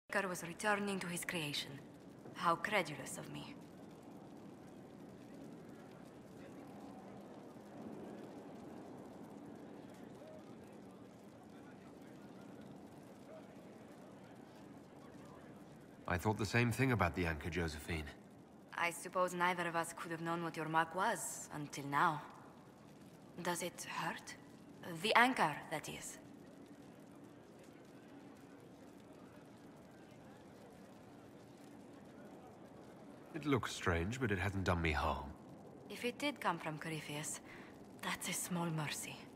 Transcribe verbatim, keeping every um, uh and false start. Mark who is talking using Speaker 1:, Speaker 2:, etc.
Speaker 1: Maker was returning to his creation. How credulous of me.
Speaker 2: I thought the same thing about the anchor, Josephine.
Speaker 1: I suppose neither of us could have known what your mark was until now. Does it hurt? The anchor, that is.
Speaker 2: It looks strange, but it hasn't done me harm.
Speaker 1: If it did come from Corypheus, that's a small mercy.